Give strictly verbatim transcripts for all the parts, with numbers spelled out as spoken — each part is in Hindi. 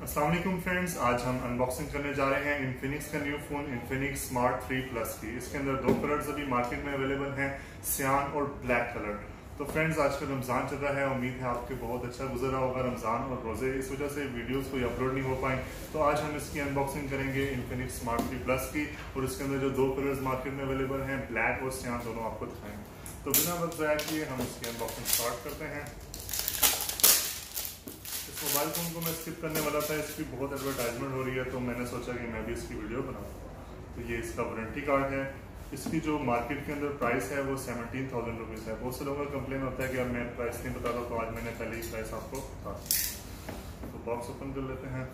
अस्सलाम वालेकुम फ्रेंड्स, आज हम अनबॉक्सिंग करने जा रहे हैं इन्फिनिक्स का new phone Infinix smart three plus की। इसके अंदर दो कलर्स अभी मार्केट में अवेलेबल हैं, सियान और ब्लैक कलर। तो फ्रेंड्स, आजकल रमज़ान चल रहा है, उम्मीद है आपके बहुत अच्छा गुजरा होगा रमज़ान और रोज़े, इस वजह से वीडियोस कोई अपलोड नहीं हो पाए। तो आज हम इसकी अनबॉक्सिंग करेंगे इन्फिनिक्स स्मार्ट थ्री प्लस की, और इसके अंदर जो दो कलर्स मार्केट में अवेलेबल हैं, ब्लैक और सियान, दोनों आपको दिखाएंगे। तो बिना वक्त ज़ाया किए हम इसकी अनबॉक्सिंग स्टार्ट करते हैं। मोबाइल फ़ोन को मैं स्किप करने वाला था, इसकी बहुत एडवर्टाइजमेंट हो रही है, तो मैंने सोचा कि मैं भी इसकी वीडियो बनाऊँ। तो ये इसका वारंटी कार्ड है। इसकी जो मार्केट के अंदर प्राइस है वो सेवनटीन थाउजेंड रुपीज़ है। बहुत से लोगों का कंप्लेन होता है कि अब मैं प्राइस नहीं बताता, तो आज मैंने पहले ही प्राइस आपको बता दी। तो बॉक्स ओपन कर लेते हैं।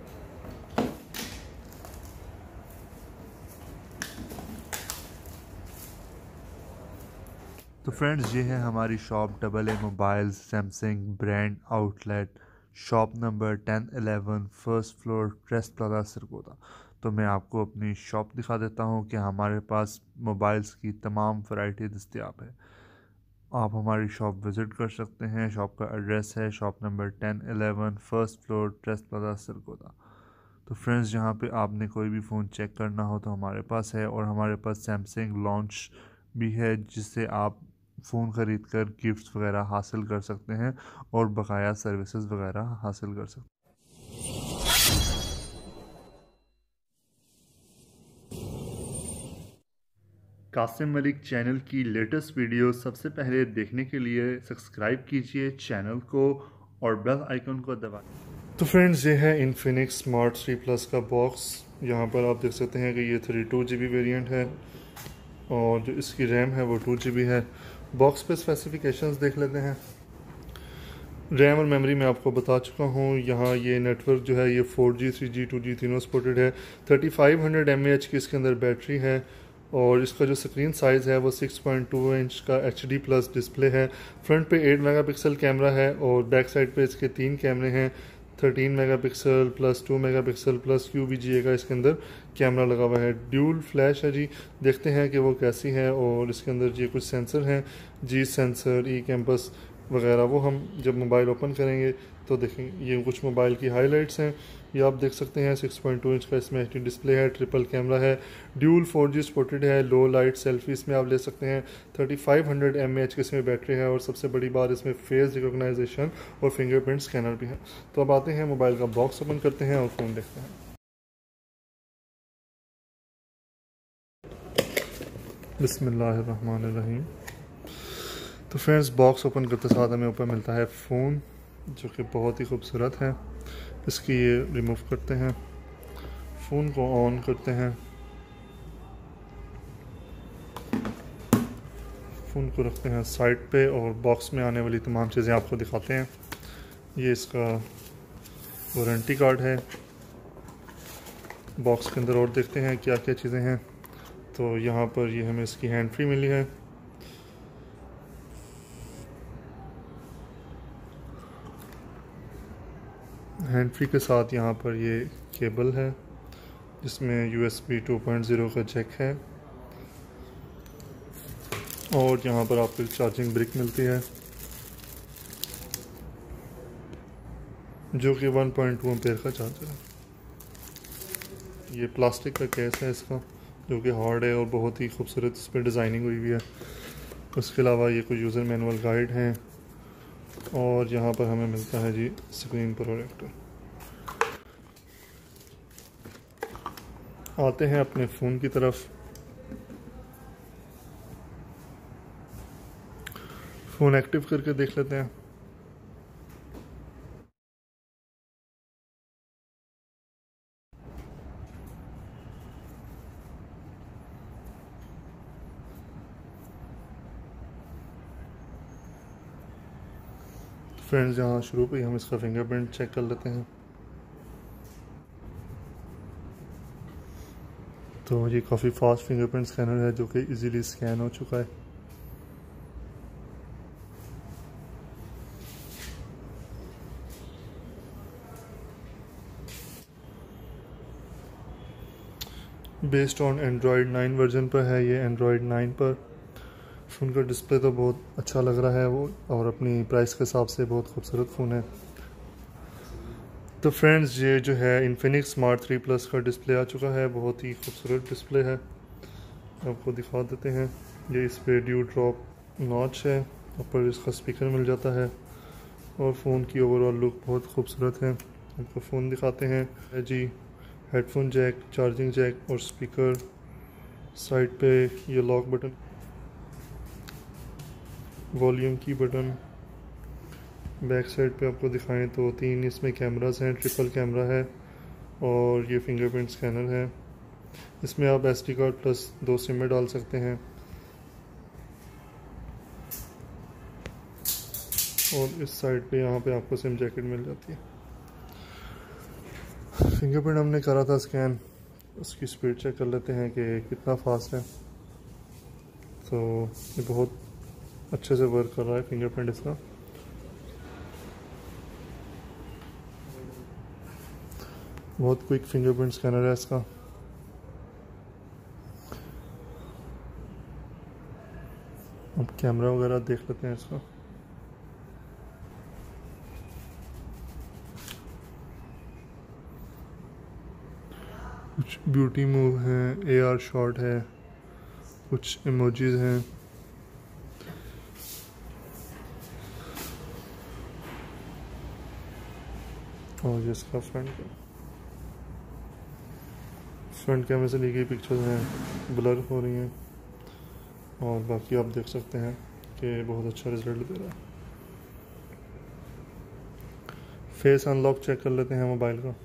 तो फ्रेंड्स, ये है हमारी shop double A mobile Samsung brand outlet, shop number ten eleven, first floor, trust plaza, Sargodha. तो मैं आपको अपनी शॉप दिखा देता हूँ कि हमारे पास मोबाइल्स की तमाम वैरायटी दस्तयाब है। आप हमारी शॉप विज़िट कर सकते हैं। शॉप का एड्रेस है shop number ten eleven, first floor, trust plaza, Sargodha. तो फ्रेंड्स, यहाँ पे आपने कोई भी फ़ोन चेक करना हो तो हमारे पास है, और हमारे पास सैमसंग लॉन्च भी है, जिससे आप फ़ोन ख़रीद कर गिफ्ट्स वगैरह हासिल कर सकते हैं और बकाया सर्विसेज वगैरह हासिल कर सकते हैं। कासिम मलिक चैनल की लेटेस्ट वीडियो सबसे पहले देखने के लिए सब्सक्राइब कीजिए चैनल को और बेल आइकन को दबाएं। तो फ्रेंड्स, ये है इन्फिनिक्स स्मार्ट थ्री प्लस का बॉक्स। यहाँ पर आप देख सकते हैं कि ये थर्टी टू जी बी वेरियंट है, और जो इसकी रैम है वो टू जी बी है। बॉक्स पे स्पेसिफिकेशंस देख लेते हैं। रैम और मेमोरी मैं आपको बता चुका हूँ। यहाँ ये नेटवर्क जो है ये four G, three G, two G तीनों सपोर्टेड है। Thirty five hundred M A H की इसके अंदर बैटरी है, और इसका जो स्क्रीन साइज़ है वो सिक्स पॉइंट टू इंच का एच डी प्लस डिस्प्ले है। फ्रंट पे एट मेगापिक्सल कैमरा है, और बैक साइड पे इसके तीन कैमरे हैं, thirteen megapixel plus two megapixel plus Q V G A का इसके अंदर कैमरा लगा हुआ है। ड्यूल फ्लैश है जी, देखते हैं कि वो कैसी है। और इसके अंदर ये कुछ सेंसर हैं, जी सेंसर, ई कैंपस वगैरह, वो हम जब मोबाइल ओपन करेंगे तो देखेंगे। ये कुछ मोबाइल की हाइलाइट्स हैं, ये आप देख सकते हैं। सिक्स पॉइंट टू इंच का इसमें एच डी डिस्प्ले है, ट्रिपल कैमरा है, ड्यूल फोर जी सपोर्टेड है, लो लाइट सेल्फी इसमें आप ले सकते हैं। Thirty five hundred M A H की इसमें बैटरी है, और सबसे बड़ी बात इसमें फेस रिकॉग्नाइजेशन और फिंगरप्रिंट स्कैनर भी है। तो अब आते हैं मोबाइल का बॉक्स ओपन करते हैं और फ़ोन देखते हैं। बिस्मिल्लाहिर्रहमानिर्रहीम। तो फ्रेंड्स, बॉक्स ओपन करते साथ हमें ऊपर मिलता है फ़ोन, जो कि बहुत ही खूबसूरत है। इसकी ये रिमूव करते हैं, फ़ोन को ऑन करते हैं, फ़ोन को रखते हैं साइड पे, और बॉक्स में आने वाली तमाम चीज़ें आपको दिखाते हैं। ये इसका वारंटी कार्ड है। बॉक्स के अंदर और देखते हैं क्या क्या चीज़ें हैं। तो यहाँ पर ये हमें इसकी हैंड फ्री मिली है। हैंड फ्री के साथ यहाँ पर ये केबल है, जिसमें U S B two point zero का जैक है, और यहाँ पर आपको चार्जिंग ब्रिक मिलती है, जो कि वन पॉइंट टू एम्पेयर का चार्जर है। ये प्लास्टिक का केस है इसका, जो कि हार्ड है और बहुत ही खूबसूरत इस पर डिज़ाइनिंग हुई हुई है। उसके अलावा ये कुछ यूज़र मैनुअल गाइड हैं, और यहाँ पर हमें मिलता है जी स्क्रीन प्रोटेक्टर। आते हैं अपने फ़ोन की तरफ। फ़ोन एक्टिव करके देख लेते हैं। फ्रेंड्स, यहाँ शुरू पे ही हम इसका फिंगरप्रिंट चेक कर लेते हैं। तो ये काफ़ी फास्ट फिंगरप्रिंट स्कैनर है, जो कि इजीली स्कैन हो चुका है। Based on Android nine version पर है ये। एंड्रॉयड नाइन पर फ़ोन का डिस्प्ले तो बहुत अच्छा लग रहा है वो, और अपनी प्राइस के हिसाब से बहुत खूबसूरत फ़ोन है। तो फ्रेंड्स ये जो है इन्फिनिक्स स्मार्ट थ्री प्लस का डिस्प्ले आ चुका है। बहुत ही खूबसूरत डिस्प्ले है, आपको दिखा देते हैं। ये इस पर ड्यू ड्रॉप नॉच है, ऊपर इसका स्पीकर मिल जाता है और फ़ोन की ओवरऑल लुक बहुत खूबसूरत है। आपको फ़ोन दिखाते हैं जी। हेडफोन जैक, चार्जिंग जैक और स्पीकर। साइड पे ये लॉक बटन, वॉल्यूम की बटन। बैक साइड पे आपको दिखाएं तो तीन इसमें कैमरास हैं, ट्रिपल कैमरा है और ये फिंगरप्रिंट स्कैनर है। इसमें आप एस डी कार्ड प्लस दो सिम डाल सकते हैं और इस साइड पे यहाँ पे आपको सिम जैकेट मिल जाती है। फिंगरप्रिंट हमने करा था स्कैन, उसकी स्पीड चेक कर लेते हैं कि कितना फास्ट है। तो ये बहुत अच्छे से वर्क कर रहा है फिंगरप्रिंट इसका। बहुत क्विक फिंगरप्रिंट स्कैनर है इसका। अब कैमरा वगैरह देख लेते हैं इसका। कुछ ब्यूटी मूव है, ए आर शॉट है, कुछ इमोजीज हैं। और इसका फ्रंट फ्रंट कैमरे से ली गई पिक्चर्स हैं, ब्लर हो रही हैं और बाकी आप देख सकते हैं कि बहुत अच्छा रिजल्ट दे रहा है। फेस अनलॉक चेक कर लेते हैं मोबाइल का।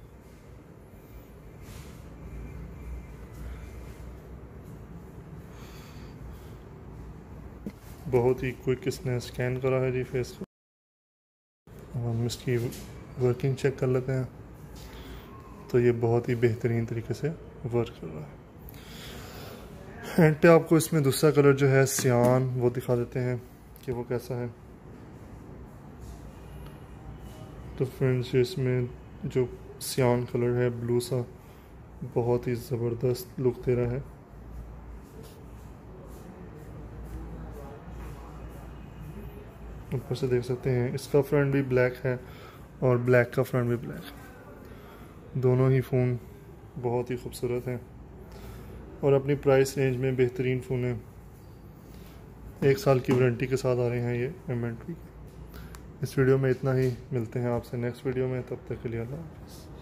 बहुत ही क्विक इसने स्कैन करा है जी फेस को। हम इसकी वर्किंग चेक कर लेते हैं तो ये बहुत ही बेहतरीन तरीके से वर्क कर रहा है। एंड पे आपको इसमें दूसरा कलर जो है सियान, वो दिखा देते हैं कि वो कैसा है। तो फ्रेंड्स इसमें जो सियान कलर है, ब्लू सा, बहुत ही ज़बरदस्त लुक दे रहा है। ऊपर से देख सकते हैं इसका फ्रंट भी ब्लैक है और ब्लैक का फ्रंट भी ब्लैक है। दोनों ही फ़ोन बहुत ही खूबसूरत हैं और अपनी प्राइस रेंज में बेहतरीन फ़ोन है। एक साल की वारंटी के साथ आ रहे हैं ये एम एन टू। इस वीडियो में इतना ही, मिलते हैं आपसे नेक्स्ट वीडियो में, तब तक के लिए अल्लाह हाफ़िज़।